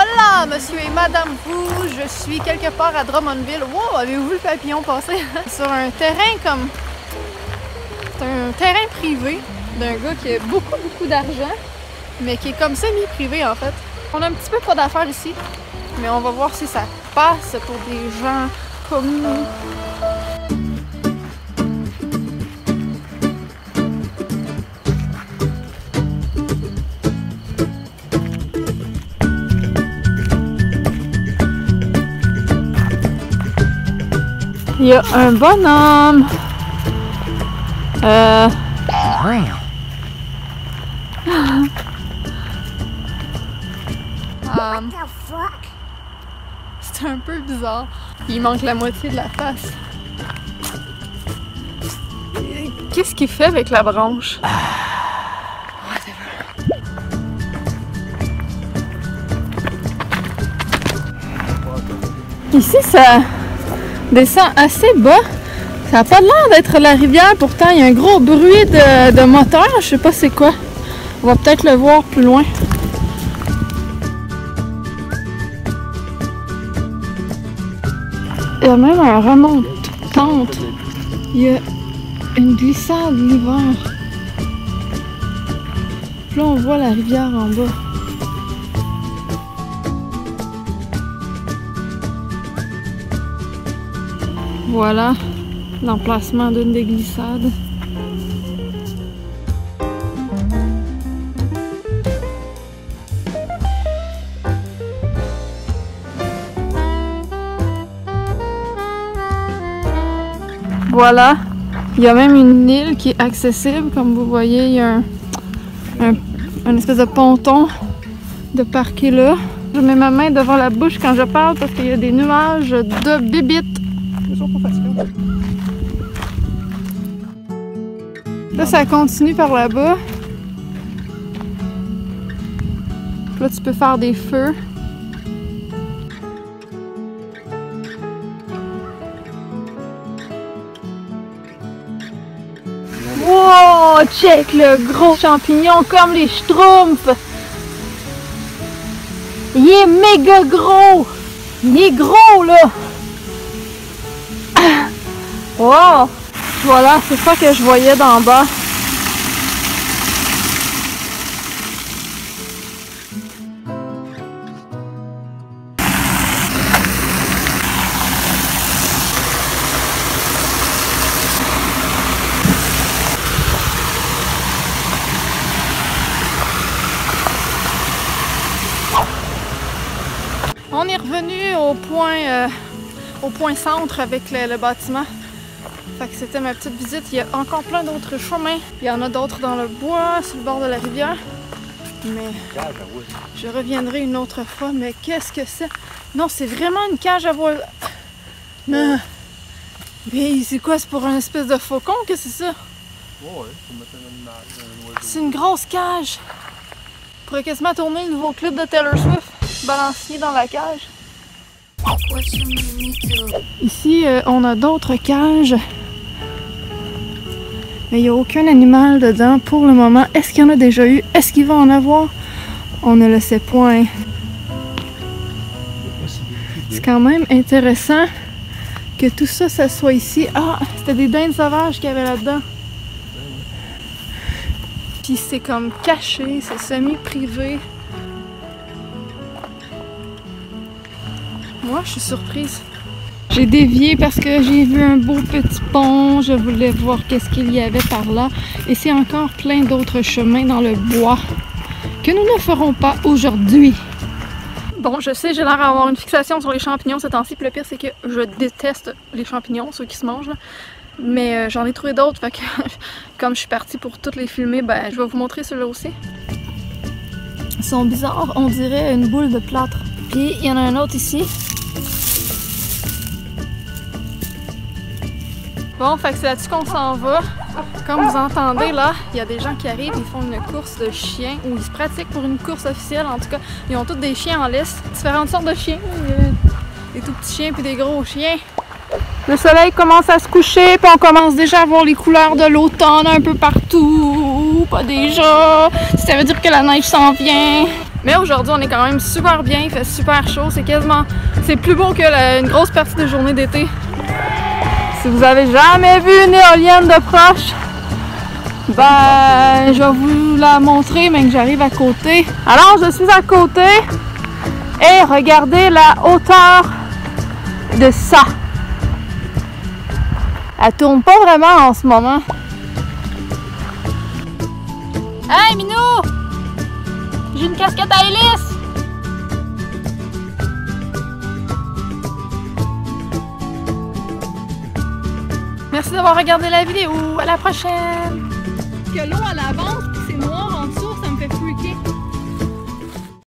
Hola, monsieur et madame vous, je suis quelque part à Drummondville. Wow, avez-vous vu le papillon passer? Sur un terrain comme... C'est un terrain privé d'un gars qui a beaucoup d'argent, mais qui est comme semi-privé en fait. On a un petit peu pas d'affaires ici, mais on va voir si ça passe pour des gens comme nous. Il y a un bonhomme. C'est un peu bizarre. Il manque la moitié de la face. Qu'est-ce qu'il fait avec la branche? Ici, ça descend assez bas. Ça n'a pas l'air d'être la rivière, pourtant il y a un gros bruit de moteur, je sais pas c'est quoi. On va peut-être le voir plus loin. Il y a même un remonte-pente. Il y a une glissade l'hiver. Puis là on voit la rivière en bas. Voilà l'emplacement d'une des glissades. Voilà, il y a même une île qui est accessible. Comme vous voyez, il y a un espèce de ponton de parquet là. Je mets ma main devant la bouche quand je parle parce qu'il y a des nuages de bibites. Là, ça continue par là-bas. Là, tu peux faire des feux. Wow! Check le gros champignon comme les schtroumpfs! Il est méga gros! Il est gros, là! Wow! Voilà, c'est ça que je voyais d'en bas. On est revenu au point centre avec le bâtiment. Fait que c'était ma petite visite. Il y a encore plein d'autres chemins. Il y en a d'autres dans le bois, sur le bord de la rivière. Mais je reviendrai une autre fois. Mais qu'est-ce que c'est? Non, c'est vraiment une cage à voile. Non. Mais c'est quoi? C'est pour un espèce de faucon que c'est ça? Ouais, pour mettre un animal, un oiseau. C'est une grosse cage. On pourrait quasiment tourner le nouveau clip de Taylor Swift. Balancier dans la cage. Ici, on a d'autres cages. Mais il n'y a aucun animal dedans pour le moment. Est-ce qu'il y en a déjà eu? Est-ce qu'il va en avoir? On ne le sait point. C'est quand même intéressant que tout ça, ça soit ici. Ah, c'était des dindes sauvages qu'il y avait là-dedans. Puis c'est comme caché, c'est semi-privé. Moi, je suis surprise. J'ai dévié parce que j'ai vu un beau petit pont. Je voulais voir qu'est-ce qu'il y avait par là. Et c'est encore plein d'autres chemins dans le bois que nous ne ferons pas aujourd'hui. Bon, je sais, j'ai l'air d'avoir une fixation sur les champignons ces temps-ci. Puis le pire, c'est que je déteste les champignons, ceux qui se mangent. Là. Mais j'en ai trouvé d'autres. Fait que comme je suis partie pour toutes les filmer, ben, je vais vous montrer ceux-là aussi. Ils sont bizarres. On dirait une boule de plâtre. Puis il y en a un autre ici. Bon, fait que c'est là-dessus qu'on s'en va. Comme vous entendez là, il y a des gens qui arrivent, ils font une course de chiens, ou ils se pratiquent pour une course officielle en tout cas. Ils ont tous des chiens en laisse, différentes sortes de chiens. Des tout petits chiens puis des gros chiens. Le soleil commence à se coucher, puis on commence déjà à voir les couleurs de l'automne un peu partout. Pas déjà. Ça veut dire que la neige s'en vient. Mais aujourd'hui, on est quand même super bien, il fait super chaud, c'est plus beau que une grosse partie de journée d'été. Si vous avez jamais vu une éolienne de proche, ben, je vais vous la montrer, mais que j'arrive à côté. Alors, je suis à côté et regardez la hauteur de ça. Elle tourne pas vraiment en ce moment. Hey, Minou! J'ai une casquette à hélice! Merci d'avoir regardé la vidéo. À la prochaine! Que l'eau, elle avance, puis c'est noir